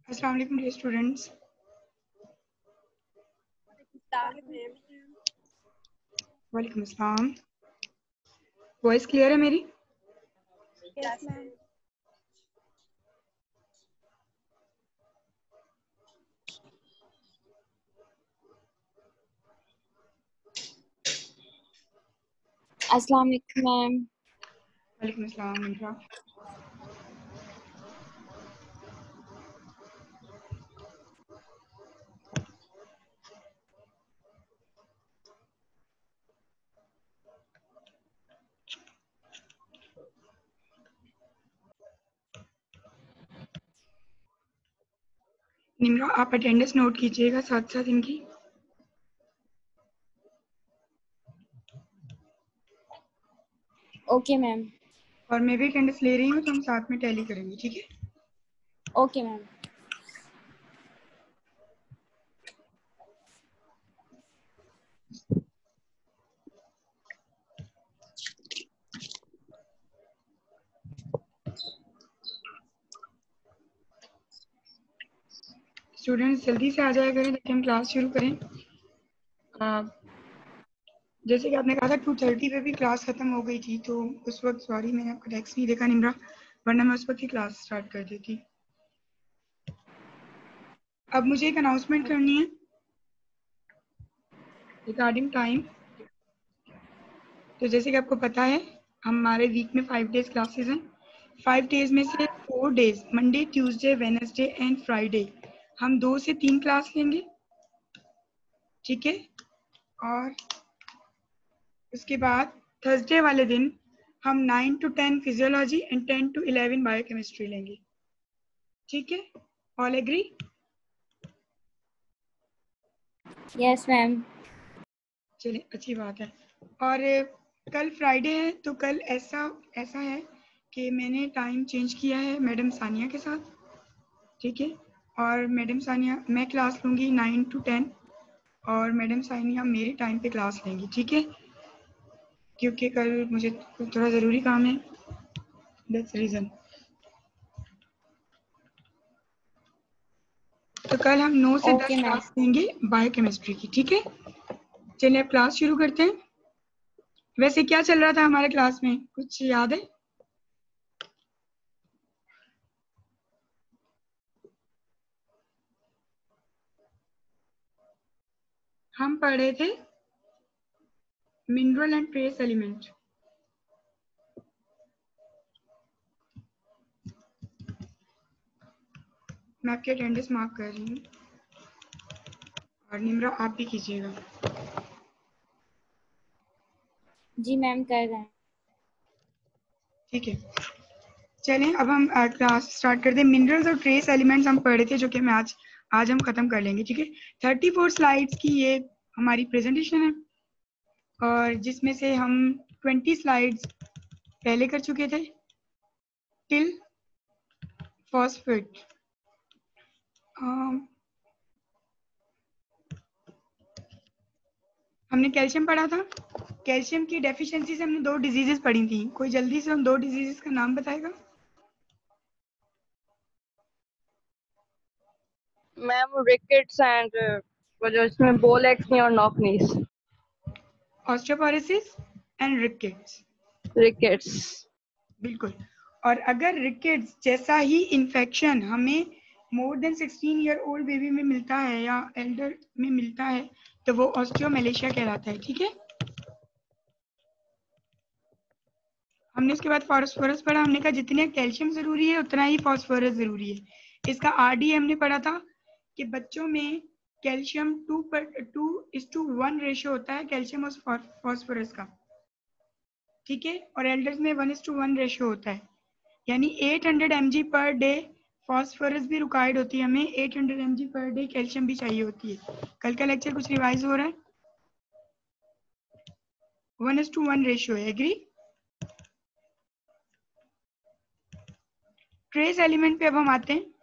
अस्सलाम वालेकुम dear students. वालेकुम अस्सलाम। वॉइस क्लियर है मेरी? Yes ma'am. अस्सलाम वालेकुम मैम। वालेकुम अस्सलाम निम्रा। निम्रा आप अटेंडेंस नोट कीजिएगा साथ साथ इनकी। Okay ma'am. और मैं भी अटेंडेंस ले रही हूँ तो हम साथ में टैली करेंगे, ठीक है? Okay ma'am. स्टूडेंट्स जल्दी से आ जाया करें ताकि हम क्लास शुरू करें। जैसे कि आपने कहा था 2:30 पे भी क्लास खत्म हो गई थी, तो उस वक्त सॉरी मैंने आपका टेक्स्ट नहीं देखा निम्रा, वरना मैं उस वक्त ही क्लास स्टार्ट कर देती। अब मुझे एक अनाउंसमेंट करनी है रिगार्डिंग टाइम। तो जैसे कि आपको पता है हमारे वीक में 5 डेज क्लासेस हैं। 5 डेज में से 4 days Monday, Tuesday, Wednesday and Friday हम 2 से 3 क्लास लेंगे, ठीक है? और उसके बाद थर्सडे वाले दिन हम 9 to 10 physiology and 10 to 11 biochemistry लेंगे, ठीक है? All agree? Yes ma'am. चलिए अच्छी बात है। और कल फ्राइडे है तो कल ऐसा है कि मैंने टाइम चेंज किया है मैडम सानिया के साथ, ठीक है? और मैडम सानिया मैं क्लास लूँगी 9 to 10 और मैडम सानिया मेरे टाइम पे क्लास लेंगी, ठीक है? क्योंकि कल मुझे थोड़ा ज़रूरी काम है, दैट्स रीज़न। तो कल हम 9 से 10 ओके मैम। क्लास लेंगे बायोकेमिस्ट्री की, ठीक है? चलिए अब क्लास शुरू करते हैं। वैसे क्या चल रहा था हमारे क्लास में, कुछ याद है? हम पढ़ रहे थे मिनरल एंड ट्रेस एलिमेंट। मैं आपकी अटेंडेंस मार्क कर रही हूँ और निम्रा आप भी कीजिएगा। जी मैम कर रहे हैं। ठीक है, चलें अब हम क्लास स्टार्ट करते हैं। मिनरल्स और ट्रेस एलिमेंट्स हम पढ़े थे जो कि हम आज हम खत्म कर लेंगे, ठीक है? 34 स्लाइड्स की ये हमारी प्रेजेंटेशन है और जिसमें से हम 20 स्लाइड्स पहले कर चुके थे टिल फॉस्फेट। हमने कैल्शियम पढ़ा था। कैल्शियम की डेफिशिएंसी से हमने 2 डिजीजेस पढ़ी थी। कोई जल्दी से उन 2 डिजीजेस का नाम बताएगा? मैम रिकेट्स एंड वो जो इसमें बोल एक्स नहीं और knock knees. Osteoporosis and rickets. Rickets बिल्कुल। और अगर रिकेट्स जैसा ही इन्फेक्शन हमें more than 16 year old baby में मिलता है या एल्डर में मिलता है तो वो ऑस्टियोमेलेशिया कहलाता है, ठीक है? हमने उसके बाद फास्फोरस पढ़ा। हमने कहा जितने कैल्शियम जरूरी है उतना ही फास्फोरस जरूरी है। इसका आरडी हमने पढ़ा था कि बच्चों में कैल्शियम 2:1 रेशियो होता है कैल्शियम और फास्फोरस का, ठीक है? और एल्डर्स में 1:1 रेशियो होता है, यानी 800 mg पर डे फास्फोरस भी रिक्वायर्ड होती है हमें, 800 mg पर डे कैल्शियम भी चाहिए होती है। कल का लेक्चर कुछ रिवाइज हो रहा है? 1:1 रेशियो है, एग्री? ट्रेस एलिमेंट पे अब हम आते हैं,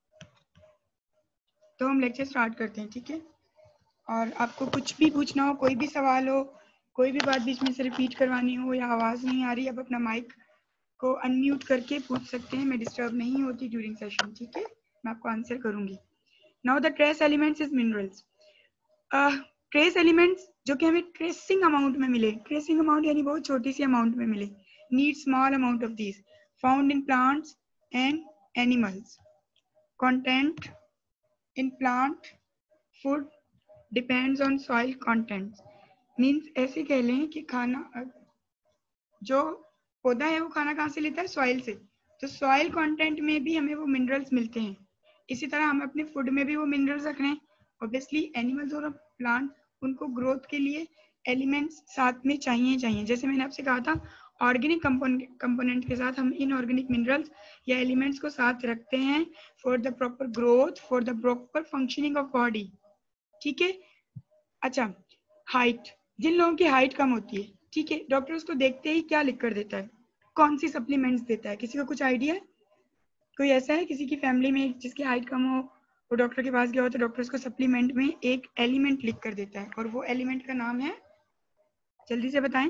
तो हम लेक्चर स्टार्ट करते हैं, ठीक है? और आपको कुछ भी पूछना हो, कोई भी सवाल हो, कोई भी बात बीच में से रिपीट करवानी हो या आवाज़ नहीं आ रही, आप अपना माइक को अनम्यूट करके पूछ सकते हैं। मैं डिस्टर्ब नहीं होती ड्यूरिंग सेशन, ठीक है? मैं आपको आंसर करूंगी. Now the trace elements is minerals. Trace elements जो कि हमें ट्रेसिंग अमाउंट में मिले, ट्रेसिंग अमाउंट यानी बहुत छोटी सी अमाउंट में मिले, need small amount of these, found in plants and animals. Content in plant food depends on soil contents. Means ऐसे कह लें कि खाना, जो पौधा है वो खाना कहाँ से लेता है? सॉइल से. तो सॉइल कंटेंट में भी हमें वो मिनरल्स मिलते हैं. इसी तरह हम अपने फूड में भी वो मिनरल्स रख रहे हैं. ऑब्वियसली एनिमल्स और प्लांट, उनको ग्रोथ के लिए एलिमेंट्स साथ में चाहिए. जैसे मैंने आपसे कहा था, ऑर्गेनिक कंपोनेंट के साथ हम इनऑर्गेनिक मिनरल्स या एलिमेंट्स को साथ रखते हैं for the proper growth, for the proper functioning of body. ठीक है. अच्छा, हाइट. जिन लोगों की हाइट कम होती है, ठीक है, डॉक्टर उसको देखते ही क्या लिख कर देता है? कौन सी सप्लीमेंट्स देता है? किसी को कुछ आइडिया है? कोई ऐसा है किसी की फैमिली में जिसकी हाइट कम हो, वो डॉक्टर के पास गया हो तो डॉक्टर उसको सप्लीमेंट में एक एलिमेंट लिख कर देता है, और वो एलिमेंट का नाम है? जल्दी से बताएं.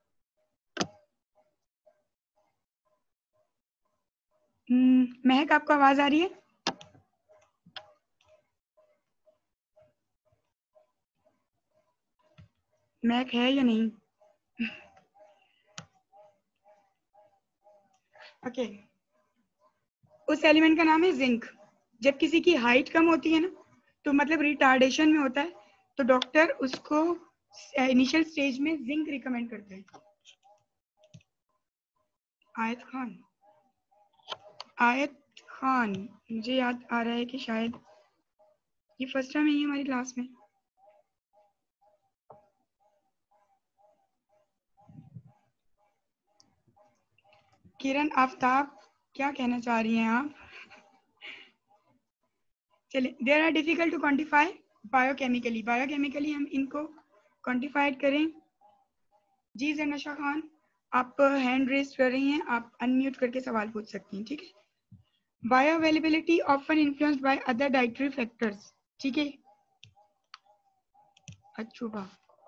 महक, आपको आवाज आ रही है? महक है या नहीं? ओके. उस एलिमेंट का नाम है जिंक. जब किसी की हाइट कम होती है ना, तो मतलब रिटार्डेशन में होता है, तो डॉक्टर उसको इनिशियल स्टेज में जिंक रिकमेंड करते हैं. आयत खान, मुझे याद आ रहा है कि शायद ये फर्स्ट टाइम ही है हमारी क्लास में. किरण आफ्ताब, क्या कहना चाह रही हैं आप? चलिए. There are difficult to quantify biochemically हम इनको क्वांटिफाइड करें. जी जरनशा खान, आप हैंड रेज कर रही हैं, आप अनम्यूट करके सवाल पूछ सकती हैं. ठीक है. Bioavailability often influenced by other dietary factors. ठीक है. अच्छा,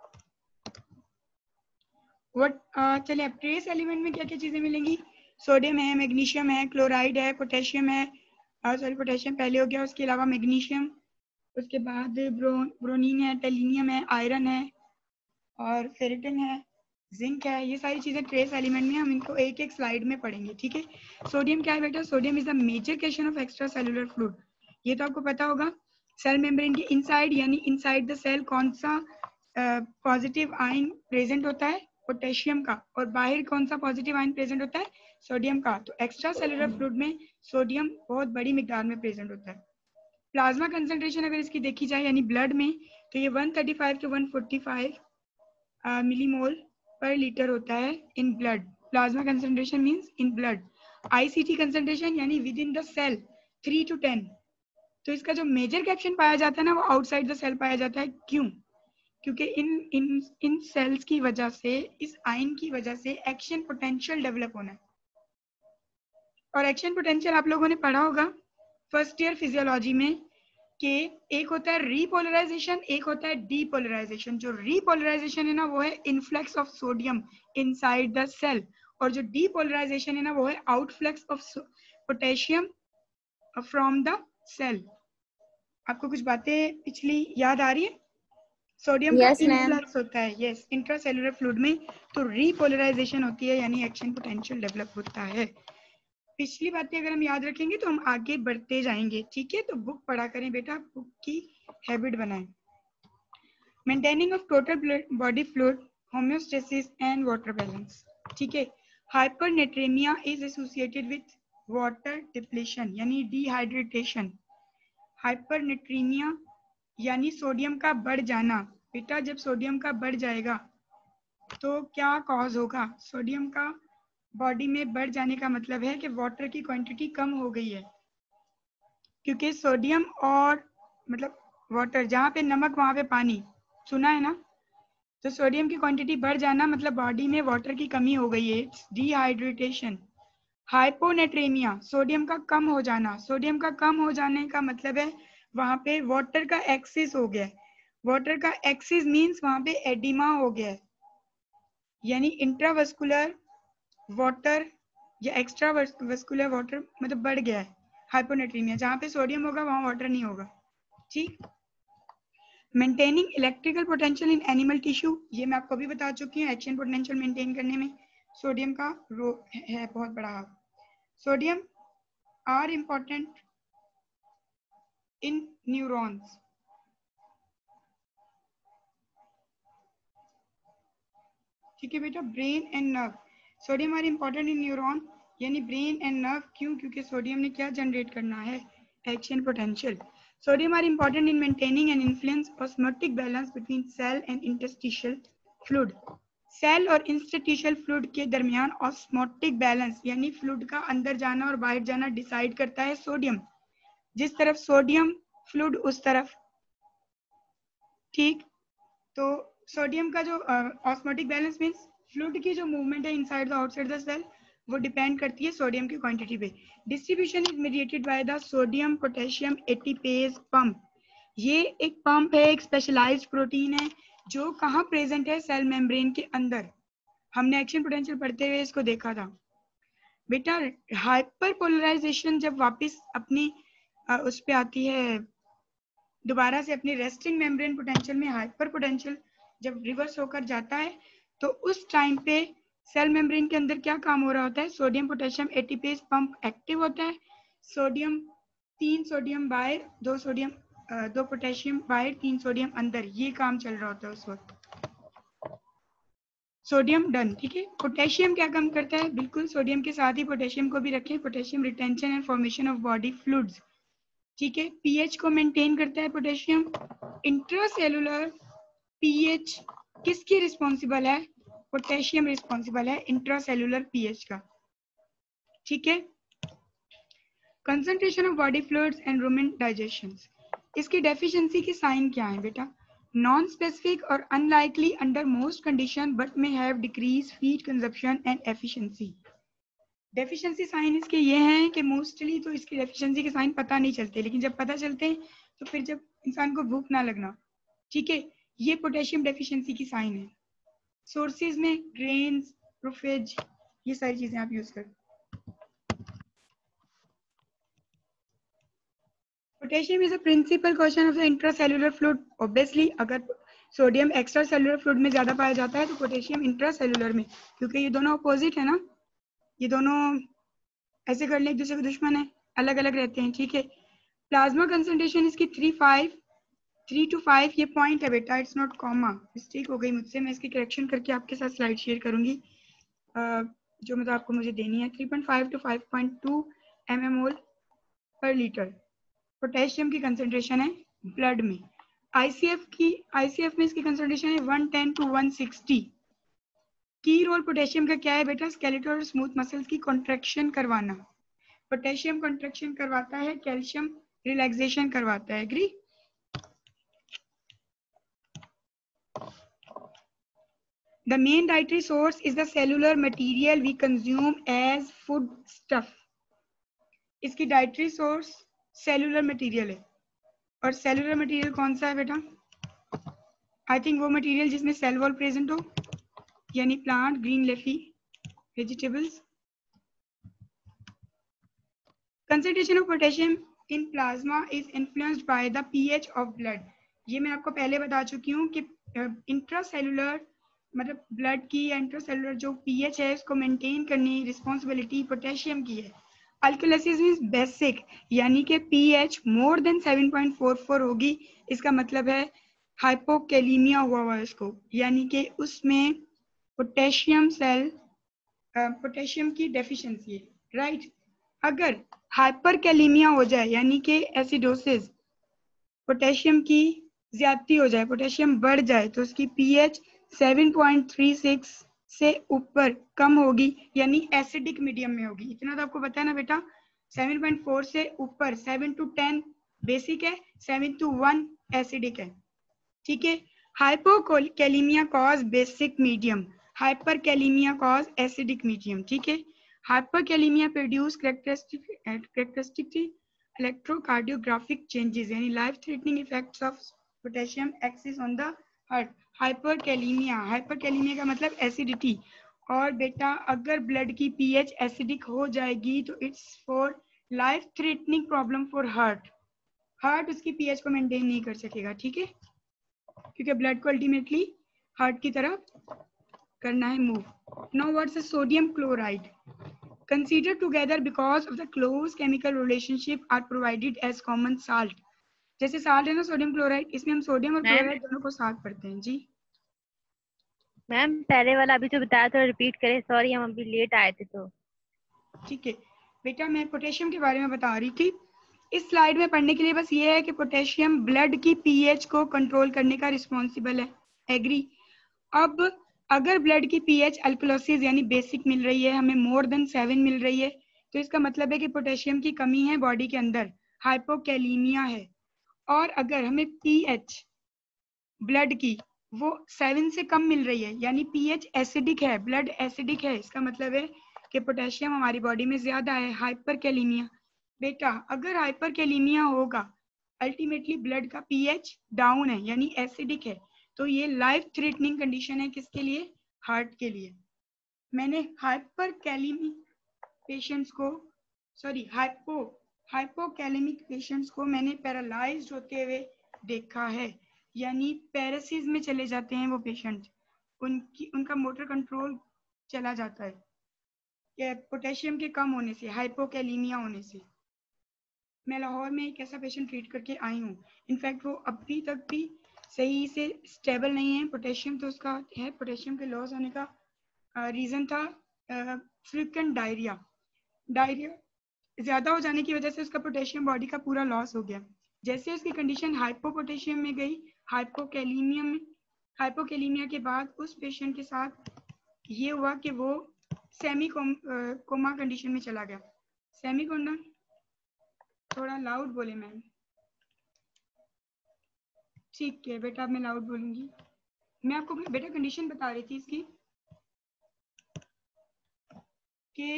चलिए, अब ट्रेस एलिमेंट में क्या क्या चीजें मिलेंगी? सोडियम है, मैग्नीशियम है, क्लोराइड है, पोटेशियम है. सॉरी, पोटेशियम पहले हो गया. उसके अलावा मैग्नीशियम, उसके बाद ब्रोमीन है, टेलिनियम है, आयरन है, और फेरिटिन है, जिंक है. ये सारी चीजें ट्रेस एलिमेंट में, हम इनको एक एक स्लाइड में पढ़ेंगे. ठीक है. सोडियम क्या है बेटा? Sodium is the major question of extracellular fluid. ये तो आपको पता होगा. सेल मेम्ब्रेन के इनसाइड यानी इनसाइड द सेल कौन सा पॉजिटिव आयन प्रेजेंट होता है? पोटेशियम का. और बाहर कौन सा पॉजिटिव आयन प्रेजेंट होता है? सोडियम का. तो एक्स्ट्रा सेलुलर फ्लूइड में सोडियम बहुत बड़ी मिकदार में प्रेजेंट होता है. प्लाज्मा कंसंट्रेशन अगर इसकी देखी जाए यानी ब्लड में, तो ये 135 to 145 मिलीमोल पर लीटर होता है in blood. Plasma concentration means in blood. ICT concentration यानी within the cell 3 to 10. तो इसका जो मेजर कैप्शन पाया जाता है ना, वो आउटसाइड द सेल पाया जाता है. क्यों? क्योंकि इन सेल्स की वजह से, इस आयन की वजह से एक्शन पोटेंशियल डेवलप होना है. और एक्शन पोटेंशियल आप लोगों ने पढ़ा होगा फर्स्ट ईयर फिजियोलॉजी में कि एक होता है रीपोलराइजेशन, एक होता है डीपोलराइजेशन. जो रीपोलराइजेशन है ना, वो है influx of sodium inside the cell, और जो डीपोलराइजेशन है ना, वो है outflux of potassium from the cell. आपको कुछ बातें पिछली याद आ रही है? सोडियम का इनफ्लक्स होता है, यस, इंट्रासेलुलर फ्लूइड में. तो रीपोलराइजेशन होती है यानी एक्शन पोटेंशियल डेवलप होता है. पिछली बातें अगर हम याद रखेंगे तो हम आगे बढ़ते जाएंगे. ठीक है. तो बुक पढ़ा करें बेटा, बुक की हैबिट बनाएं. Maintaining of total body fluid, homeostasis and water balance. ठीक है. Hypernatremia is associated with water depletion यानी डिहाइड्रेटेशन. हाइपरनेट्रीमिया यानी सोडियम का बढ़ जाना. बेटा, जब सोडियम का बढ़ जाएगा तो क्या कॉज होगा? सोडियम का बॉडी में बढ़ जाने का मतलब है कि वाटर की क्वांटिटी कम हो गई है. क्योंकि सोडियम और मतलब वाटर, जहाँ पे नमक वहाँ पे पानी, सुना है ना? तो सोडियम की क्वांटिटी बढ़ जाना मतलब बॉडी में वाटर की कमी हो गई है, डिहाइड्रेटेशन. हाइपोनेट्रेमिया, सोडियम का कम हो जाना. सोडियम का कम हो जाने का मतलब है वहां पे वाटर का एक्सेस हो गया है. वाटर का एक्सेस मींस वहां पे एडिमा हो गया है, यानी इंट्रावस्कुलर वाटर या एक्स्ट्रा वस्कुलर वाटर मतलब बढ़ गया है. हाइपोनेट्रीमिया, जहाँ पे सोडियम होगा वहाँ वाटर नहीं होगा। ठीक। Maintaining electrical potential in animal tissue, ये मैं आपको भी बता चुकी हूँ। एक्शन पोटेंशियल मेंटेन करने में सोडियम का रोल है बहुत बड़ा हाथ। Sodium are important in neurons. ठीक है बेटा, brain and nerve, sodium are important in neuron यानी ब्रेन एंड नर्व। क्यों? क्योंकि सोडियम ने क्या जनरेट करना है? Action potential. Sodium are important in maintaining and influence osmotic balance between cell and interstitial fluid. Cell और इंटरस्टिशियल फ्लूइड के दरमियान ऑस्मोटिक बैलेंस यानी फ्लूइड का अंदर जाना और बाहर जाना डिसाइड करता है सोडियम। जिस तरफ सोडियम फ्लूइड उस तरफ। ठीक। तो सोडियम का जो ऑस्मोटिक बैलेंस मींस फ्लूइड की जो मूवमेंट है inside the outside the cell, वो डिपेंड करती है सोडियम की क्वांटिटी पे। Distribution is mediated by the sodium potassium ATPase pump. ये एक पंप है, एक स्पेशलाइज्ड प्रोटीन है जो कहाँ प्रेजेंट है? सेल मेम्ब्रेन के अंदर। हमने एक्शन पोटेंशियल पढ़ते हुए इसको देखा था बेटा। हाइपर पोलराइजेशन जब वापस अपनी उस पे आती है, दोबारा से अपनी रेस्टिंग मेम्ब्रेन पोटेंशियल में हाइपर पोटेंशियल जब रिवर्स होकर जाता है, तो उस टाइम पे सेल मेम्ब्रेन के अंदर क्या काम हो रहा होता है? Sodium potassium ATPase pump active होता है। सोडियम 3 सोडियम बाहर, 2 सोडियम 2 पोटेशियम बाहर, 3 सोडियम अंदर, ये काम चल रहा होता है उस वक्त। Sodium done. ठीक है। पोटेशियम क्या काम करता है? बिल्कुल सोडियम के साथ ही पोटेशियम को भी रखें। Potassium retention and formation of body fluids. ठीक है। पीएच को मेंटेन करता है पोटेशियम। इंट्रासेलुलर पीएच किसकी रिस्पॉन्सिबल है? पोटेशियम रिस्पॉन्सिबल है इंट्रासेलुलर पीएच का। ठीक है। Concentration of body fluids and rumen digestion, इसकी डेफिशिएंसी के साइन क्या है बेटा? नॉन स्पेसिफिक और unlikely under most condition but may have decrease feed consumption and efficiency. Deficiency sign इसके ये हैं कि मोस्टली तो इसकी डेफिशिएंसी के साइन पता नहीं चलते, लेकिन जब पता चलते हैं तो फिर जब इंसान को भूख ना लगना। ठीक है। ये पोटेशियम डेफिशिएंसी की साइन है। सोर्सेज में ग्रेन्स, प्रोफेज, ये सारी चीजें आप यूज कर। Potassium is a principal question of the intracellular fluid. Obviously अगर सोडियम एक्स्ट्रा सेलुलर फ्लूइड में ज्यादा पाया जाता है तो पोटेशियम इंट्रासेलुलर में, क्योंकि ये दोनों अपोजिट है ना, ये दोनों ऐसे कर ले एक दूसरे के दुश्मन है, अलग अलग रहते हैं। ठीक है। प्लाज्मा कंसंट्रेशन इसकी 3 to 5, ये पॉइंट है बेटा, इट्स नॉट कॉमा, मिस्टेक हो गई मुझसे, मैं इसकी करेक्शन करके आपके साथ स्लाइड शेयर करूंगी जो मतलब आपको मुझे देनी है। 3.5 to 5.2 mmol per litre potassium की कंसंट्रेशन है ब्लड में। आईसीएफ में इसकी कंसंट्रेशन है 110 to 160। की रोल पोटेशियम का क्या है बेटा? स्केलेटल और स्मूथ मसल्स की कॉन्ट्रैक्शन करवाना। पोटेशियम कॉन्ट्रैक्शन करवाता है, कैल्शियम रिलैक्सेशन करवाता है। Agree? The main dietary source is the cellular material we consume as food stuff. इसकी dietary source cellular material है, और cellular material कौन सा है बेटा? I think वो material जिसमें cell wall present हो, यानी plant, green leafy vegetables. Concentration of potassium in plasma is influenced by the pH of blood. ये मैं आपको पहले बता चुकी हूँ कि इंट्रासेलुलर मतलब ब्लड की इंट्रासेलुलर जो पीएच है उसको मेंटेन करने की रिस्पॉन्सिबिलिटी पोटेशियम की है। अल्कोलिसिस मींस बेसिक, यानी कि पीएच मोर देन 7.44 होगी, इसका मतलब है हाइपोकैलीमिया हुआ है इसको, यानी कि उसमें पोटेशियम की डेफिशिएंसी है। राइट। अगर हाइपरकैलीमिया हो जाए यानी कि एसिडोसिस, पोटेशियम की ज्यादती हो जाए, पोटेशियम बढ़ जाए, तो उसकी पीएच 7.36 से ऊपर कम होगी, यानी एसिडिक मीडियम में होगी। इतना तो आपको पता है ना बेटा। 7.4 से ऊपर 7 to 10 बेसिक है, 7 to 1 एसिडिक है। ठीक है। Hypokalemia cause basic medium, hyperkalemia cause acidic medium. ठीक है। Hyperkalemia produce characteristic electrocardiographic changes, यानी life threatening effects of potassium excess on the heart. Hyperkalemia का मतलब एसिडिटी। और बेटा अगर ब्लड की पीएच एसिडिक हो जाएगी तो it's for life threatening problem for heart उसकी पीएच को मेंटेन नहीं कर सकेगा, ठीक है, क्योंकि ब्लड को अल्टीमेटली हार्ट की तरफ करना है move. Now what's the sodium chloride? Consider together because of the close chemical relationship are provided as common salt. जैसे साल्ट है ना सोडियम क्लोराइड, इसमें हम सोडियम और क्लोराइड दोनों को साथ पढ़ते हैं. जी मैम पहले वाला अभी जो बताया था रिपीट करें, सॉरी हम अभी लेट आए थे तो. ठीक है बेटा, मैं पोटेशियम के बारे में बता रही थी. इस स्लाइड में पढ़ने के लिए बस ये है कि पोटेशियम ब्लड की पीएच को कंट्रोल करने का रिस्पॉन्सिबल है. एग्री? अब अगर ब्लड की पीएच अल्कलोसिस यानी बेसिक मिल रही है, हमें मोर देन 7 मिल रही है, तो इसका मतलब है कि पोटेशियम की कमी है बॉडी के अंदर, हाइपोकैलीमिया है. और अगर हमें पीएच ब्लड की वो 7 से कम मिल रही है, यानी पीएच एसिडिक है, ब्लड एसिडिक है, इसका मतलब है कि पोटेशियम हमारी बॉडी में ज्यादा है, हाइपरकैलीमिया. बेटा अगर हाइपरकैलीमिया होगा, अल्टीमेटली ब्लड का पीएच डाउन है यानी एसिडिक है, तो ये लाइफ थ्रेटनिंग कंडीशन है. किसके लिए? हार्ट के लिए. मैंने हाइपरकैलेमिक पेशेंट्स को, सॉरी हाइपोकैलेमिक पेशेंट्स को मैंने पैरालाइज्ड होते हुए देखा है, यानी पैरासिस में चले जाते हैं वो पेशेंट, उनका मोटर कंट्रोल चला जाता है पोटेशियम के कम होने से, हाइपोकैलीमिया होने से. मैं लाहौर में एक ऐसा पेशेंट ट्रीट करके आई हूँ. इनफैक्ट वो अभी तक भी सही से स्टेबल नहीं है. पोटेशियम तो उसका है, पोटेशियम के लॉस होने का रीज़न था फ्रीक्वेंट डायरिया ज़्यादा हो जाने की वजह से उसका पोटेशियम बॉडी का पूरा लॉस हो गया. जैसे उसकी कंडीशन हाइपोपोटेशियम में गई, हाइपोकैलीमिया के बाद उस पेशेंट के साथ ये हुआ कि वो सेमी कोमा कंडीशन में चला गया. सेमी कोमा, थोड़ा लाउड बोले मैम. ठीक है बेटा, अब मैं लाउड बोलूंगी. मैं आपको बेटा कंडीशन बता रही थी इसकी कि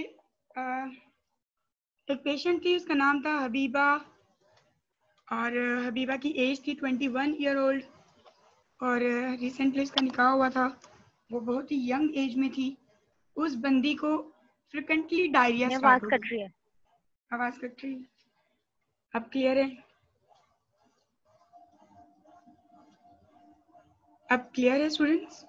एक पेशेंट थी, उसका नाम था हबीबा, और हबीबा की एज थी 21 ईयर ओल्ड, और रिसेंटली उसका निकाह हुआ था. वो बहुत ही यंग एज में थी. उस बंदी को फ्रिक्वेंटली डायरिया स्टार्ट हो आवाज कट गई. रही है. आवाज कट रही है? अब क्लियर है? अब क्लियर है स्टूडेंट्स?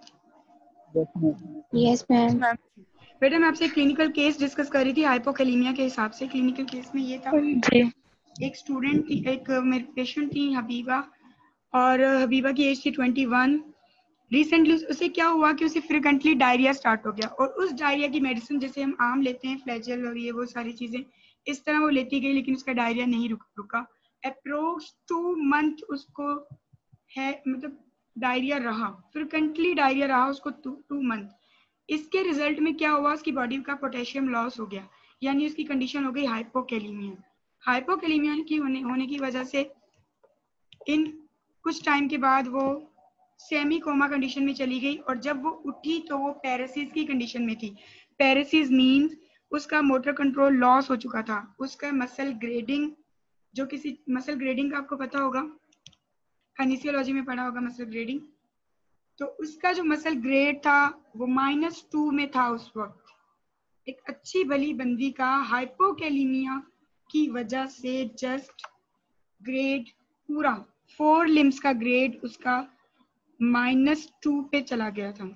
Yes ma'am. बेटा मैं आपसे क्लिनिकल केस डिस्कस कर रही थी हाइपोकैलीमिया के हिसाब से. क्लिनिकल केस में ये था, एक स्टूडेंट थी, एक मेरी पेशेंट थी हबीबा, और हबीबा की एज थी 21. रिसेंटली उसे क्या हुआ कि उसे फ्रिक्वेंटली डायरिया स्टार्ट हो गया, और उस डायरिया की मेडिसिन जैसे हम आम लेते हैं फ्लैजेल और ये वो सारी चीजें, इस तरह वो लेती गई, लेकिन उसका डायरिया नहीं रुका. अप्रोक्स 2 मंथ उसको है, मतलब डायरिया रहा, फ्रिक्वेंटली डायरिया रहा उसको 2 मंथ. इसके रिजल्ट में क्या हुआ, उसकी बॉडी का पोटेशियम लॉस हो गया, यानी उसकी कंडीशन हो गई हाइपोकैलीमिया. हाइपोकैलीमिया की होने की वजह से इन कुछ टाइम के बाद वो सेमी कोमा कंडीशन में चली गई, और जब वो उठी तो वो पैरासिस की कंडीशन में थी. पैरासिस मींस उसका मोटर कंट्रोल लॉस हो चुका था. उसका मसल ग्रेडिंग, जो किसी मसल ग्रेडिंग का आपको पता होगा, एनेस्थीसियोलॉजी में पढ़ा होगा मसल ग्रेडिंग, तो उसका जो मसल ग्रेड था वो -2 में था उस वक्त. एक अच्छी भली बंदी का हाइपोकैलीमिया की वजह से जस्ट ग्रेड पूरा 4 लिम्स का ग्रेड उसका -2 पे चला गया था.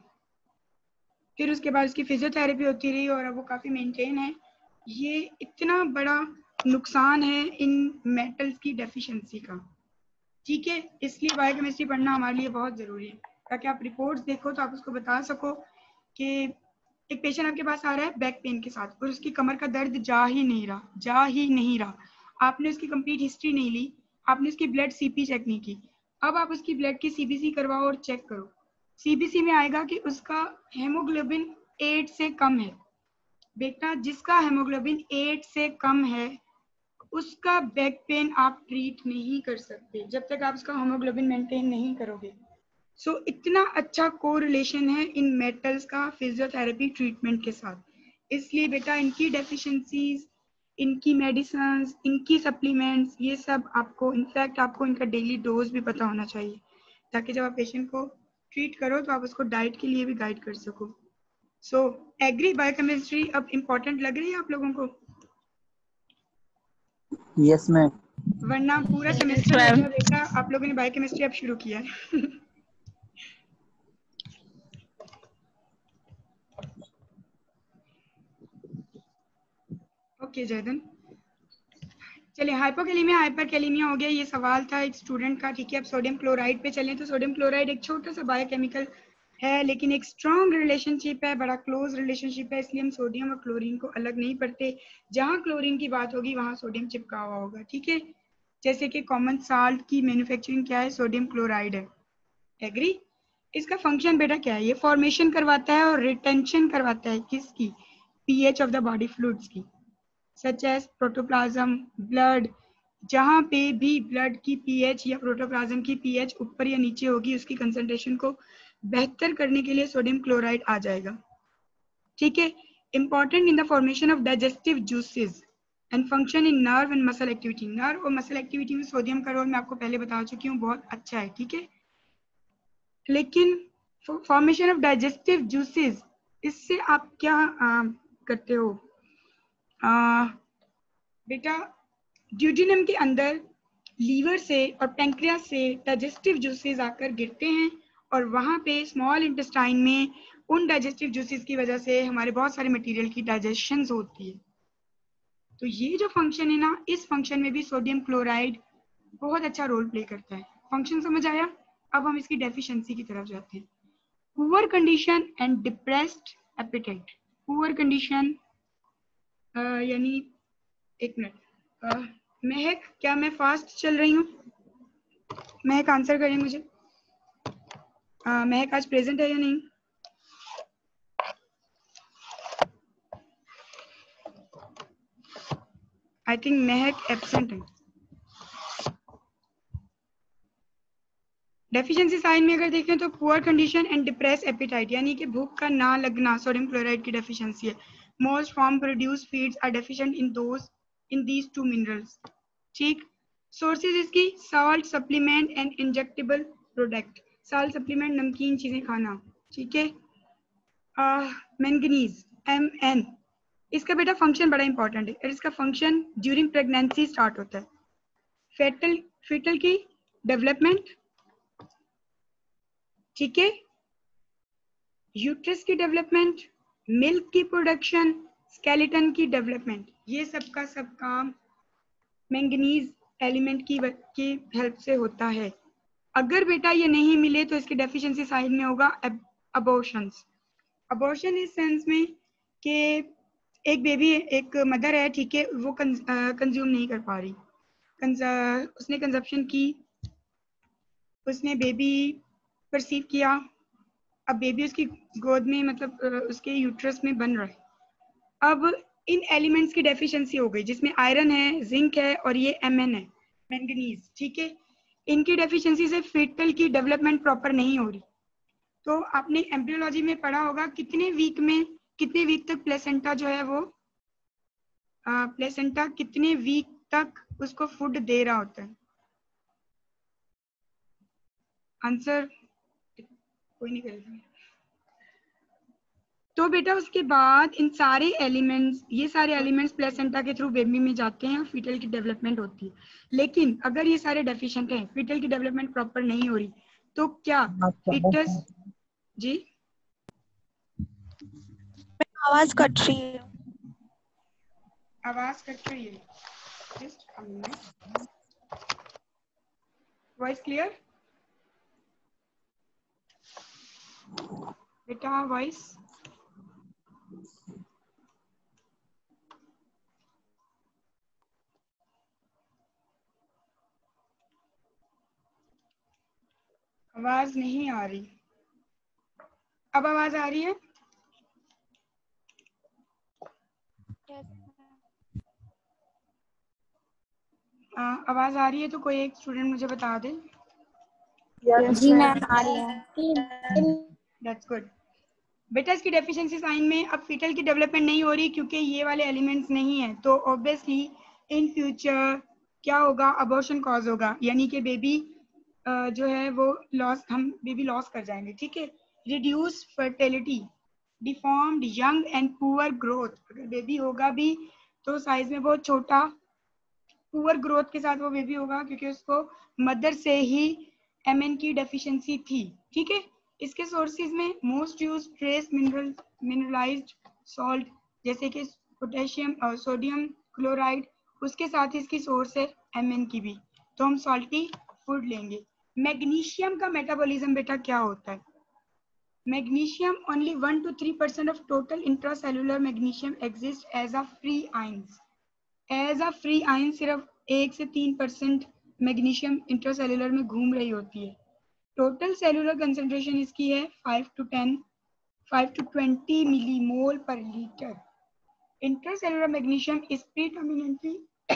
फिर उसके बाद उसकी फिजियोथेरेपी होती रही और अब वो काफ़ी मेंटेन है. ये इतना बड़ा नुकसान है इन मेटल्स की डेफिशिएंसी का, ठीक है. इसलिए बायोकेमिस्ट्री पढ़ना हमारे लिए बहुत ज़रूरी है, ताकि आप रिपोर्ट्स देखो तो आप उसको बता सको कि एक पेशेंट आपके पास आ रहा है बैक पेन के साथ, और उसकी कमर का दर्द जा ही नहीं रहा. आपने उसकी कंप्लीट हिस्ट्री नहीं ली, आपने उसकी ब्लड सीपी चेक नहीं की. अब आप उसकी ब्लड की सीबीसी करवाओ और चेक करो. सीबीसी में आएगा कि उसका हेमोग्लोबिन 8 से कम है. बेटा जिसका हेमोग्लोबिन 8 से कम है उसका बैक पेन आप ट्रीट नहीं कर सकते जब तक आप उसका हेमोग्लोबिन मेंटेन नहीं करोगे. सो इतना अच्छा कोरिलेशन है इन मेटल्स का फिजियोथेरेपी ट्रीटमेंट के साथ. इसलिए बेटा इनकी डेफिशिएंसीज, इनकी मेडिसिन, इनकी सप्लीमेंट्स, ये सब आपको, इनफैक्ट आपको इनका डेली डोज भी पता होना चाहिए, ताकि जब आप पेशेंट को ट्रीट करो तो आप उसको डाइट के लिए भी गाइड कर सको. सो एग्री बायोकेमिस्ट्री अब इम्पोर्टेंट लग रही है आप लोगों को? Yes ma'am. वरना पूरा Yes, सेमेस्टर हो ma'am. गया बेटा, आप लोगों ने बायोकेमिस्ट्री अब शुरू किया है। ओके जयदन, चलिए हाइपोकैलेमिया हाइपरकैलेमिया हो गया, ये सवाल था एक स्टूडेंट का, ठीक है। अब सोडियम क्लोराइड पे चलें तो सोडियम क्लोराइड एक छोटा सा बायोकेमिकल है, लेकिन एक स्ट्रॉन्ग रिलेशनशिप है, बड़ा क्लोज रिलेशनशिप है, इसलिए हम सोडियम और क्लोरीन को अलग नहीं पढ़ते। जहाँ क्लोरीन की बात होगी वहाँ सोडियम चिपका हुआ होगा, ठीक है। जैसे कि कॉमन साल्ट की मैन्युफैक्चरिंग क्या है, सोडियम क्लोराइड है, एग्री। इसका फंक्शन बेटा क्या है, ये फॉर्मेशन करवाता है और रिटेंशन करवाता है किसकी, pH of the body fluids की, सच एज प्रोटोप्लाज्म, ब्लड। जहाँ पे भी ब्लड की पीएच या प्रोटोप्लाज्म की पीएच ऊपर या नीचे होगी, उसकी कंसंट्रेशन को बेहतर करने के लिए सोडियम क्लोराइड आ जाएगा, ठीक है। Important in the formation of digestive juices and function in nerve and muscle activity. Nerve और मसल एक्टिविटी में सोडियम का रोल मैं आपको पहले बता चुकी हूँ, बहुत अच्छा है, ठीक है। लेकिन फॉर्मेशन ऑफ डाइजेस्टिव जूसेस, इससे आप क्या करते हो बेटा, ड्यूडिनम के अंदर लीवर से और पैंक्रियास से डाइजेस्टिव जूसेस आकर गिरते हैं और वहाँ पे स्मॉल इंटेस्टाइन में उन डाइजेस्टिव जूसेस की वजह से हमारे बहुत सारे मटेरियल की डाइजेशन होती है। तो ये जो फंक्शन है ना, इस फंक्शन में भी सोडियम क्लोराइड बहुत अच्छा रोल प्ले करता है। फंक्शन समझ आया? अब हम इसकी डेफिशिएंसी की तरफ जाते हैं। Poor condition and depressed appetite. Poor condition यानी, एक मिनट, महक, क्या मैं फास्ट चल रही हूँ? महक आंसर करें मुझे। महक आज प्रेजेंट है या नहीं? आई थिंक महक एब्सेंट है। डेफिशिएंसी साइन में अगर देखें तो poor condition and depress appetite, यानी कि भूख का ना लगना सोडियम क्लोराइड की डेफिशिएंसी है। Most farm produce feeds are deficient in these two minerals, ठीक। सोर्सेज इसकी salt supplement and injectable product, salt supplement नमकीन चीजें खाना, ठीक है। मैंगनीज Mn, इसका बेटा फंक्शन बड़ा इंपॉर्टेंट है और इसका फंक्शन ड्यूरिंग प्रेगनेंसी स्टार्ट होता है। फेटल की डेवलपमेंट, ठीक है, यूट्रस की डेवलपमेंट, मिल्क की प्रोडक्शन, स्केलेटन की डेवलपमेंट, ये सब का सब काम मैंगनीज एलिमेंट की हेल्प से होता है। अगर बेटा ये नहीं मिले तो इसकी डेफिशिएंसी साइड में होगा अबॉर्शंस। अबॉर्शन इस सेंस में कि एक बेबी, एक मदर है, ठीक है, वो कंज्यूम नहीं कर पा रही, उसने कंजप्शन की, उसने बेबी परसीव किया, अब बेबी उसकी गोद में, मतलब उसके यूट्रस में बन रहा है। अब इन एलिमेंट्स की डेफिशिएंसी हो गई, जिसमें आयरन है, जिंक है और ये Mn है, मैंगनीज, ठीक है। इनकी डेफिशिएंसी से फीटल की डेवलपमेंट प्रॉपर नहीं हो रही। तो आपने एम्ब्रियोलॉजी में पढ़ा होगा कितने वीक तक प्लेसेंटा जो है वो प्लेसेंटा कितने वीक तक उसको फूड दे रहा होता है। आंसर कोई नहीं करेगा। तो बेटा उसके बाद इन सारे एलिमेंट्स, ये सारे एलिमेंट्स प्लेसेंटा के थ्रू बेबी में जाते हैं और फीटल की डेवलपमेंट होती है। लेकिन अगर ये सारे डेफिशिएंट हैं, फीटल की डेवलपमेंट प्रॉपर नहीं हो रही, तो क्या फीटस, जी आवाज कट रही है। आवाज कट रही है, just a minute, voice clear बेटा? वॉइस आवाज नहीं आ रही। अब आवाज आ रही है? आवाज आ रही है तो कोई एक स्टूडेंट मुझे बता दे। जी मैम आ रही है। दैट्स गुड बेटा। इसकी डेफिशिएंसी साइन में अब फीटल की डेवलपमेंट नहीं हो रही क्योंकि ये वाले एलिमेंट्स नहीं है, तो ऑब्वियसली इन फ्यूचर क्या होगा, अबॉर्शन कॉज होगा, यानी कि बेबी जो है वो लॉस, हम बेबी लॉस कर जाएंगे, ठीक है। Reduce fertility, deformed young and poor growth, अगर बेबी होगा भी तो साइज में बहुत छोटा पुअर ग्रोथ के साथ वो बेबी होगा क्योंकि उसको मदर से ही Mn की डेफिशिएंसी थी। ठीक है, इसके सोर्सेज में most use trace mineralized salt जैसे कि पोटेशियम और सोडियम क्लोराइड, उसके साथ ही इसकी सोर्स है Mn की भी, तो हम सॉल्टी फूड लेंगे। मैग्नीशियम का मेटाबॉलिज्म बेटा क्या होता है? Magnesium only 1 to 3% of total intracellular magnesium exist as a free ions. As a free ion सिर्फ 1 से 3% मैग्नीशियम इंट्रासेलुलर में घूम रही होती है। टोटल सेलुलर कंसेंट्रेशन इसकी है 5 to 20 millimole per litre. Intracellular magnesium is predominantly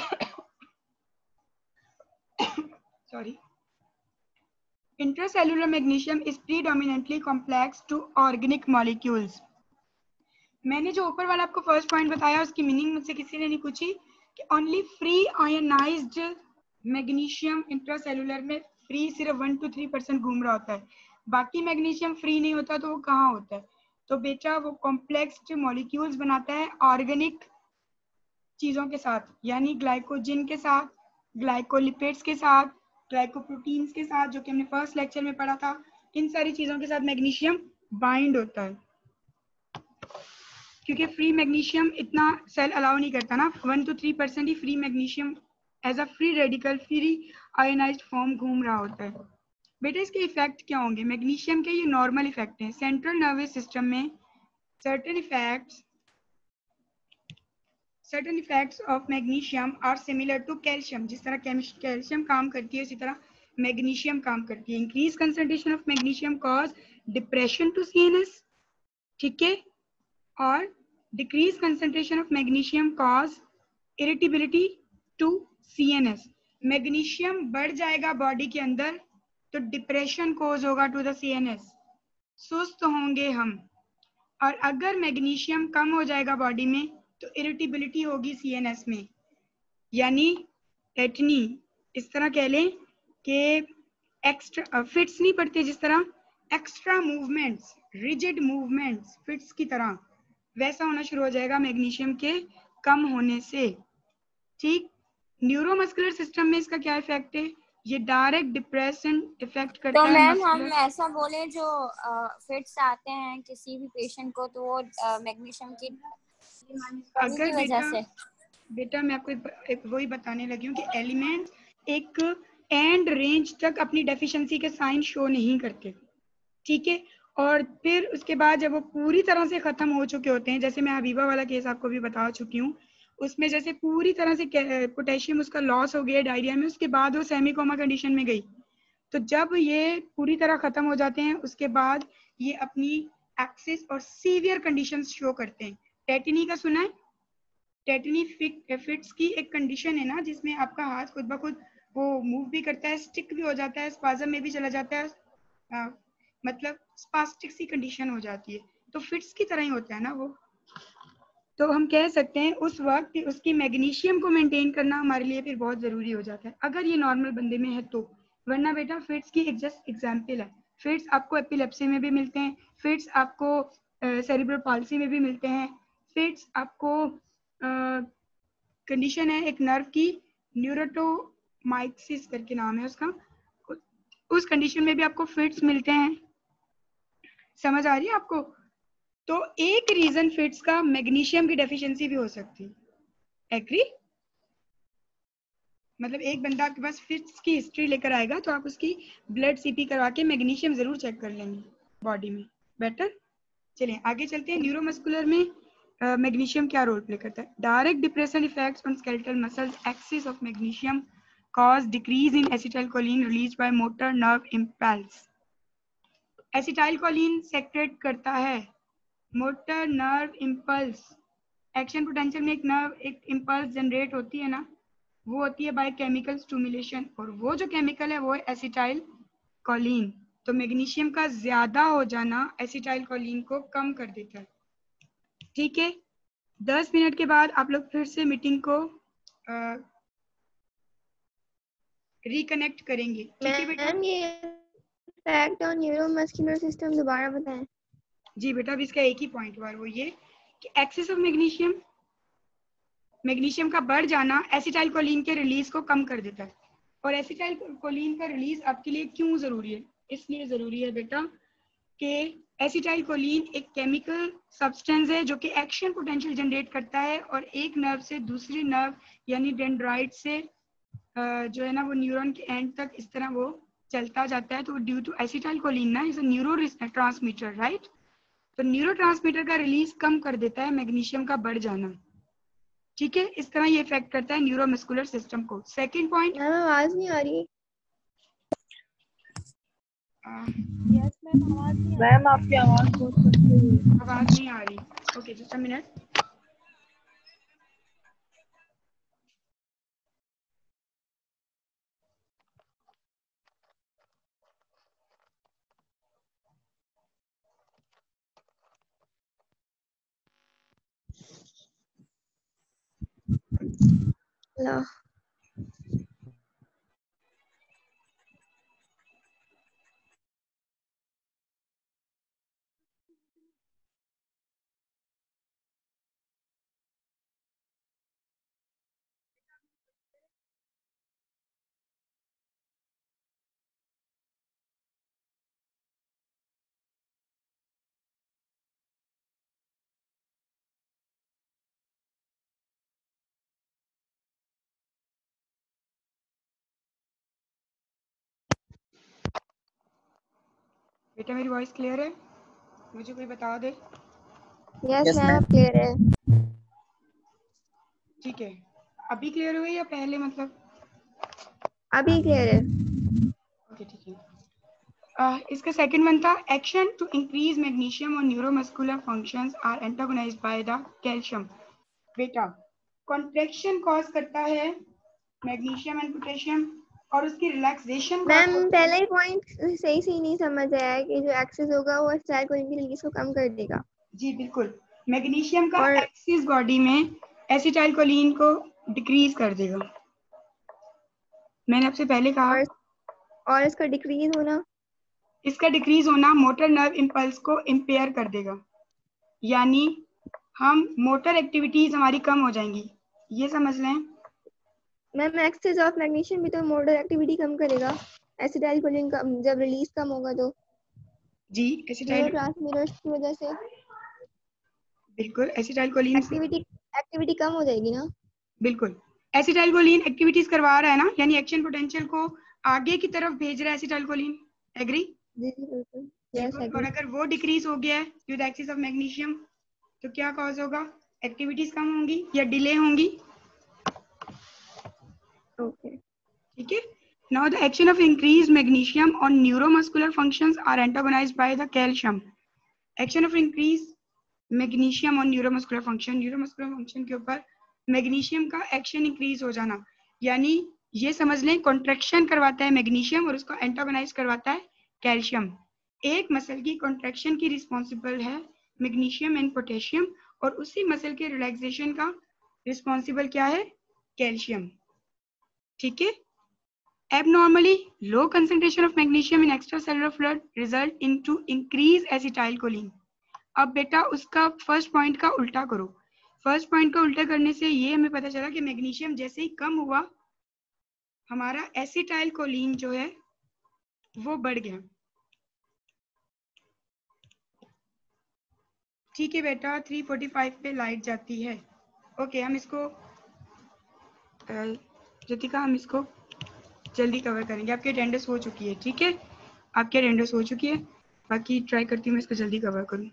sorry, intracellular magnesium is predominantly complex to organic molecules। मैंने जो ऊपर वाला आपको फर्स्ट पॉइंट बताया उसकी मीनिंग मुझसे किसी ने नहीं पूछी कि only free ionized magnesium intracellular में फ्री सिर्फ 1 to 3% घूम रहा होता है, बाकी मैग्नीशियम फ्री नहीं होता तो वो कहाँ होता है? तो बेटा वो कॉम्प्लेक्स मॉलिक्यूल्स बनाता है ऑर्गेनिक चीजों के साथ, यानी ग्लाइकोजिन के साथ, ग्लाइकोलिपिड्स के साथ, ग्लाइकोप्रोटीन्स के साथ, जो कि हमने फर्स्ट लेक्चर में पढ़ा था। इन सारी चीजों के साथ मैग्नीशियम बाइंड होता है, क्योंकि फ्री मैग्नीशियम इतना सेल अलाउ नहीं करता ना, 1 to 3% ही free magnesium as a free radical free ionized form घूम रहा होता है। बेटा इसके इफेक्ट क्या होंगे? मैग्नीशियम के ये नॉर्मल इफेक्ट हैं। सेंट्रल नर्वस सिस्टम में certain effects of magnesium are similar to calcium। जिस तरह कैल्शियम काम करती है उसी तरह मैग्नीशियम काम करती है। Increase concentration of magnesium cause depression to CNS, ठीक है, और decrease concentration of magnesium cause irritability to CNS। Magnesium बढ़ जाएगा बॉडी के अंदर तो डिप्रेशन कॉज होगा टू द CNS, सुस्त होंगे हम, और अगर मैग्नीशियम कम हो जाएगा बॉडी में तो इरिटेबिलिटी होगी CNS में, यानी टेटनी। इस तरह कह लें कि एक्स्ट्रा फिट्स नहीं पड़ते, जिस तरह extra movements, rigid movements fits की तरह, वैसा होना शुरू हो जाएगा मैग्नीशियम के कम होने से। ठीक, न्यूरोमस्कुलर सिस्टम में इसका क्या इफेक्ट है? ये डायरेक्ट डिप्रेशन इफेक्ट करता है। तो मैम हम ऐसा बोले जो फिट्स आते हैं किसी भी पेशेंट को, तो वो मैग्नीशियम की अगर वजह से। बेटा मैं आपको वही बताने लगी हूँ कि एलिमेंट एक एंड रेंज तक अपनी डेफिशिएंसी के साइन शो नहीं करते, ठीक है, और फिर उसके बाद जब वो पूरी तरह से खत्म हो चुके होते हैं, जैसे मैं हबीबा वाला केस आपको भी बता चुकी हूँ, उसमें जैसे पूरी तरह से पोटेशियम उसका लॉस हो गया डायरिया में, उसके बाद वो सेमी कोमा कंडीशन में गई। तो जब ये पूरी तरह खत्म हो जाते हैं उसके बाद ये अपनी एक्सिस और सीवियर कंडीशंस शो करते हैं। टेटनी का सुना है? टेटनी फिट्स की एक कंडीशन है ना, जिसमें आपका हाथ खुद ब खुद वो मूव भी करता है, स्टिक भी हो जाता है, स्पाज्म में भी चला जाता है, मतलब स्पास्टिक सी कंडीशन हो जाती है। तो फिट्स की तरह ही होता है ना वो। तो हम कह सकते हैं उस वक्त उसकी मैग्नीशियम को मेंटेन करना हमारे लिए फिर बहुत जरूरी हो जाता है, अगर ये नॉर्मल बंदे में है तो। वरना बेटा फिट्स की एक जस्ट एग्जाम्पल है। फिट्स आपको एपिलेप्सी में भी मिलते हैं, फिट्स आपको सेरिब्रल पाल्सी में भी मिलते हैं, फिट्स आपको कंडीशन है एक नर्व की, न्यूरोटोमाइक्सिस करके नाम है उसका, उस कंडीशन में भी आपको फिट्स मिलते हैं। समझ आ रही है आपको? तो एक रीजन फिट्स का मैग्नीशियम की डेफिशिएंसी भी हो सकती है। एग्री? मतलब एक बंदा आपके पास फिट्स की हिस्ट्री लेकर आएगा तो आप उसकी ब्लड CP करवा के मैग्नीशियम जरूर चेक कर लेंगे बॉडी में। बेटर? चलिए आगे चलते हैं। न्यूरोमस्कुलर में मैग्नीशियम क्या रोल प्ले करता है? Direct depression effects on skeletal muscles, excess of magnesium cause decrease in acetylcholine released by motor nerve impulse। Acetylcholine secrete करता है motor nerve impulse. Action potential में एक इम्पल्स जनरेट होती है ना, वो होती है बाय केमिकल स्टिमुलेशन, और वो जो केमिकल है वो है एसिटाइलकोलिन। तो मैग्नीशियम का ज्यादा हो जाना एसिटाइलकोलिन को कम कर देता है। ठीक है, 10 मिनट के बाद आप लोग फिर से मीटिंग को रिकनेक्ट करेंगे। ठीक है बेटा? मैम ये इफेक्ट ऑन न्यूरोमस्कुलर सिस्टम दोबारा बताएं। जी बेटा, अब इसका एक ही पॉइंट हुआ, वो ये कि एक्सेस ऑफ मैग्नीशियम मैग्नीशियम का बढ़ जाना एसिटाइल कोलिन के रिलीज को कम कर देता है। और एसिटाइल कोलिन का रिलीज आपके लिए क्यों जरूरी है? इसलिए जरूरी है बेटा कि एसिटाइल कोलिन एक केमिकल सब्सटेंस है जो कि एक्शन पोटेंशियल जनरेट करता है और एक नर्व से दूसरी नर्व यानी डेंड्राइट से जो है ना वो न्यूरॉन के एंड तक इस तरह वो चलता जाता है। तो ड्यू टू एसिटाइल कोलिन ना is a neurotransmitter, right? तो न्यूरो ट्रांसमीटर का रिलीज कम कर देता है मैग्नीशियम का बढ़ जाना। ठीक है, इस तरह ये इफेक्ट करता है न्यूरोमस्कुलर सिस्टम को। सेकंड पॉइंट, मैम आवाज नहीं आ रही। यस मैम, आवाज नहीं आ मैम आपकी आवाज बहुत पतली है। आवाज नहीं आ रही। Okay, just a minute. ला बेटा मेरी वॉइस क्लियर है? मुझे कोई बता दे। यस मैम अब क्लियर है। ठीक है, अभी क्लियर हुई या पहले मतलब? अभी क्लियर है। ओके ठीक है। इसका सेकंड वन था एक्शन टू इंक्रीज मैग्नीशियम और neuromuscular functions are antagonized by the calcium. बेटा कॉन्ट्रैक्शन कॉज करता है मैग्नीशियम एंड पोटेशियम और उसकी रिलैक्सेशन कॉज मैम करता पहला है। ही पॉइंट सही से नहीं समझ आया कि जो एक्सेस होगा वो एसिटाइल कोलिन की रिलीज को कम कर देगा। जी बिल्कुल, मैग्नीशियम का और एक्सिस बॉडी में एसिटाइल कोलिन को डिक्रीज कर देगा। मैंने आपसे पहले कहा और इसका डिक्रीज होना, इसका डिक्रीज होना मोटर नर्व इम्पल्स को इम्पेयर कर देगा, यानी हम मोटर एक्टिविटीज हमारी कम हो जाएंगी, ये समझ लें। मैम एक्सेस ऑफ मैग्नीशियम भी तो मोटर एक्टिविटी कम करेगा। एसिटाइल कोलिन का जब रिलीज कम होगा तो जी एसिटाइल, न्यूरोट्रांसमीटर्स की वजह से बिल्कुल एसिटाइल कोलिन से एक्टिविटी कम हो जाएगी ना। बिल्कुल एसिटाइल कोलिन एक्टिविटीज करवा रहा है ना, यानी एक्शन पोटेंशियल को आगे की तरफ भेज रहा है एसिटाइल कोलिन। एग्री? जी जी बिल्कुल। यस बिल्कुल। और एग्री। अगर वो डिक्रीज हो गया है due to excess of magnesium तो क्या कॉज होगा? एक्टिविटीज कम होंगी या डिले होंगी। ओके ठीक है। Now the action of increased magnesium on neuromuscular functions are antagonized by the calcium. Action of increased magnesium on neuromuscular function, neuromuscular function के ऊपर मैग्नीशियम का एक्शन इंक्रीज हो जाना, यानी ये समझ लें कॉन्ट्रैक्शन करवाता है मैग्नीशियम और उसको एंटागोनाइज करवाता है कैल्शियम। एक मसल की कॉन्ट्रैक्शन की रिस्पॉन्सिबल है मैग्नीशियम एंड पोटेशियम और उसी मसल के रिलैक्सेशन का रिस्पॉन्सिबल क्या है? कैल्शियम। ठीक है। Abnormally low concentration of magnesium in extracellular fluid result into increased acetylcholine. अब बेटा उसका फर्स्ट पॉइंट का उल्टा करो। फर्स्ट पॉइंट का उल्टा करने से ये हमें पता चला कि मैग्नीशियम जैसे ही कम हुआ हमारा एसिटाइलकोलिन जो है वो बढ़ गया। ठीक है बेटा, 3:45 पे लाइट जाती है। ओके हम इसको ज्योतिका हम इसको जल्दी कवर करेंगे। आपकी अटेंडेंस हो चुकी है, ठीक है, आपकी अटेंडेंस हो चुकी है। बाकी ट्राई करती हूँ मैं इसको जल्दी कवर करूँ।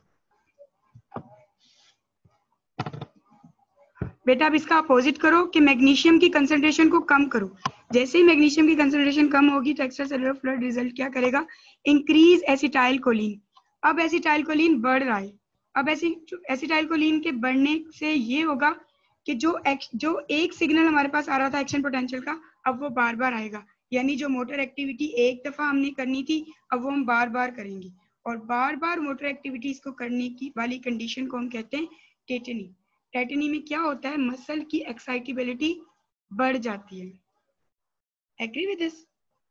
बेटा अब इसका अपोजिट करो कि मैग्नीशियम की कंसंट्रेशन को कम करो। जैसे ही मैग्नीशियम की कंसंट्रेशन कम होगी तो एक्स्ट्रा सेलुलर फ्लूइड रिजल्ट क्या करेगा? Increase acetylcholine. अब एसिटाइलकोलिन बढ़ रहा है। अब एसिटाइलकोलिन के बढ़ने से ये होगा कि जो एक सिग्नल हमारे पास आ रहा था एक्शन पोटेंशियल का, अब वो बार बार आएगा, यानी जो मोटर एक्टिविटी एक दफा हमने करनी थी अब वो हम बार बार करेंगे। और बार बार मोटर एक्टिविटीज को करने की वाली कंडीशन को हम कहते हैं टेटनी। टेटनी में क्या होता है? मसल की एक्साइटेबिलिटी बढ़ जाती है। Agree with this?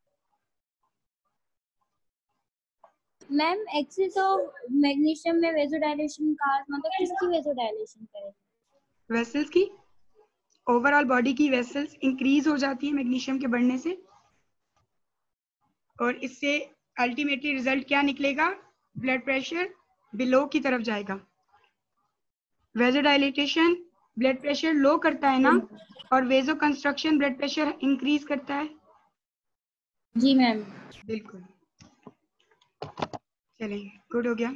Ma'am excess of magnesium में वेसोडाइलेशन का मतलब किसकी वेसोडाइलेशन करें? वेसल्स की। ओवरऑल बॉडी की वेसल्स इंक्रीज हो जाती है मैग्नीशियम के बढ़ने से, और इससे अल्टीमेटली रिजल्ट क्या निकलेगा? ब्लड प्रेशर बिलो की तरफ जाएगा। वेजोडाइलेटेशन ब्लड प्रेशर लो करता है ना, और vasoconstriction blood pressure increase करता है। जी मैम। बिल्कुल, चलिए गुड हो गया।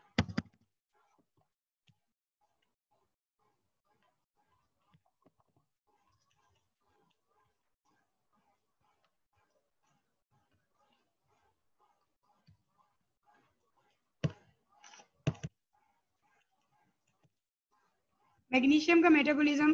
मैग्नीशियम का मेटाबॉलिज्म,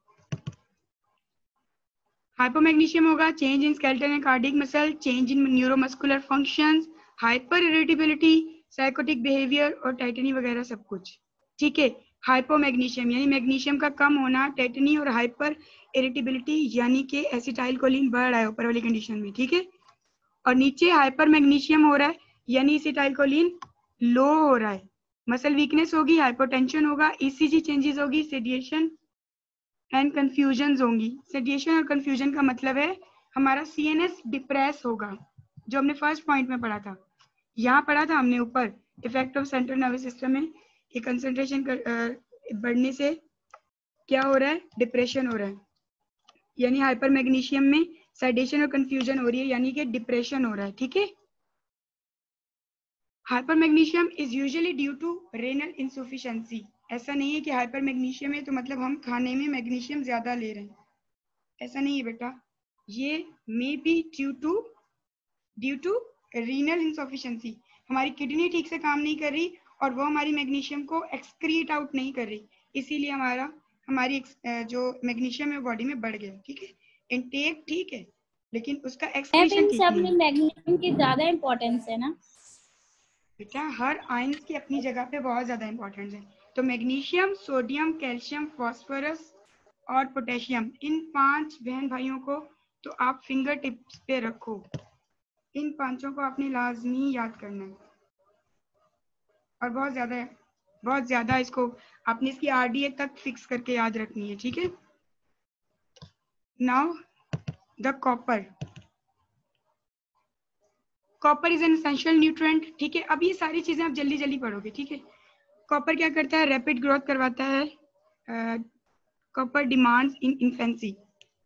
हाइपोमैग्नीशियम होगा change in skeletal and cardiac muscle, change in neuromuscular functions, hyper irritability, psychotic behaviour और टेटनी वगैरह सब कुछ। ठीक है, हाइपोमैग्नीशियम यानी मैग्नीशियम का कम होना, टेटनी और हाइपर इरिटेबिलिटी यानी कि एसिटाइलकोलिन बढ़ रहा है ऊपर वाली कंडीशन में। ठीक है, और नीचे हाइपर मैग्नीशियम हो रहा है यानी एसिटाइलकोलिन लो हो रहा है, मसल वीकनेस होगी, हाइपोटेंशन होगा, ईसीजी चेंजेस होगी, सेडिएशन एंड कंफ्यूजन होंगी। सेडिएशन और कंफ्यूजन का मतलब है हमारा सीएनएस डिप्रेस होगा, जो हमने फर्स्ट पॉइंट में पढ़ा था। यहाँ पढ़ा था हमने ऊपर effect of central nervous system में कि कंसंट्रेशन बढ़ने से क्या हो रहा है? डिप्रेशन हो रहा है, यानी हाइपर मैग्नीशियम में सेडेशन और कंफ्यूजन हो रही है यानी कि डिप्रेशन हो रहा है। ठीक है, hyper magnesium is usually due to renal insufficiency. ऐसा नहीं है कि हाइपर मैग्नीशियम है तो मतलब हम खाने में मैग्नीशियम ज्यादा ले रहे हैं, ऐसा नहीं है बेटा। ये may be due to renal insufficiency, हमारी किडनी ठीक से काम नहीं कर रही और वो हमारी मैग्नीशियम को एक्सक्रीट आउट नहीं कर रही, इसीलिए हमारी जो मैग्नीशियम है बॉडी में बढ़ गया। ठीक है, इनटेक ठीक है लेकिन उसका एक्सक्रीशन ठीक सब नहीं में है। मैग्नीशियम की ज्यादा इंपॉर्टेंस है ना बेटा, हर आयंस की अपनी जगह पे बहुत ज्यादा इंपॉर्टेंस है। तो मैग्नीशियम, सोडियम, कैल्शियम, फास्फोरस और पोटेशियम, इन 5 बहन भाइयों को तो आप फिंगर टिप्स पे रखो। इन 5 को आपने लाजमी याद करना है और बहुत ज्यादा इसको आपने इसकी आरडीए तक फिक्स करके याद रखनी है। ठीक है, now the copper is an essential nutrient. ठीक है, अब ये सारी चीजें आप जल्दी जल्दी पढ़ोगे। ठीक है, कॉपर क्या करता है? रैपिड ग्रोथ करवाता है। Copper demands in infancy,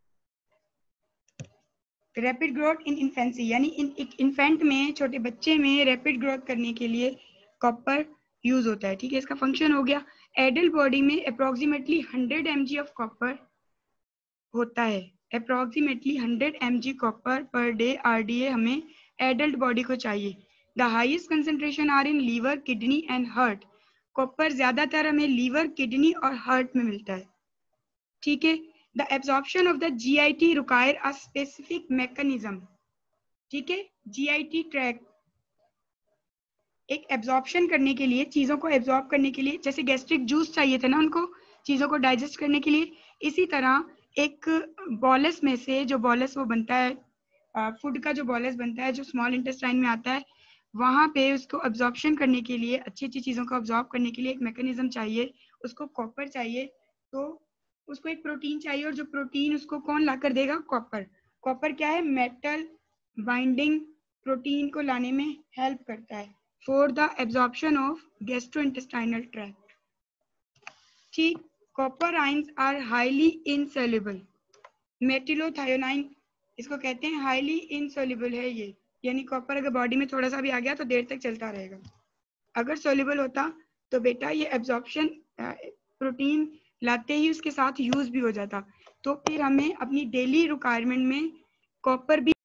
rapid growth in infancy यानी एक इन्फेंट में, छोटे बच्चे में रैपिड ग्रोथ करने के लिए कॉपर यूज होता है। ठीक है, इसका फंक्शन हो गया। एडल्ट बॉडी में अप्रोक्सीमेटली 100 mg ऑफ कॉपर होता है, approximately 100 mg copper per day RDA हमें एडल्ट बॉडी को चाहिए। The highest concentration are in liver, kidney and heart. Copper ज्यादातर हमें लीवर, किडनी और हार्ट में मिलता है। ठीक है, the absorption of the GIT require a specific mechanism. ठीक है, जीआईटी ट्रैक एक एब्जॉर्प्शन करने के लिए, चीजों को एब्जॉर्ब करने के लिए, जैसे गैस्ट्रिक जूस चाहिए था ना उनको चीजों को डाइजेस्ट करने के लिए, इसी तरह एक बॉलस में से जो बॉलस वो बनता है, फूड का जो बॉलस बनता है जो स्मॉल इंटेस्टाइन में आता है, वहां पे उसको एब्जॉर्प्शन करने के लिए, अच्छी अच्छी चीजों को एब्जॉर्ब करने के लिए एक मैकेनिज्म चाहिए, उसको कॉपर चाहिए। तो उसको एक प्रोटीन चाहिए और जो प्रोटीन उसको कौन ला कर देगा? कॉपर। कॉपर क्या है? मेटल बाइंडिंग प्रोटीन को लाने में हेल्प करता है for the absorption of gastrointestinal tract. ठीक, copper ions are highly insoluble. Metallothionein इसको कहते हैं हाईली इनसोल्युबल है ये, यानी कॉपर अगर बॉडी में थोड़ा सा भी आ गया तो देर तक चलता रहेगा। अगर सोल्युबल होता तो बेटा ये एब्जॉर्प्शन प्रोटीन लाते ही उसके साथ यूज भी हो जाता, तो फिर हमें अपनी डेली रिक्वायरमेंट में कॉपर भी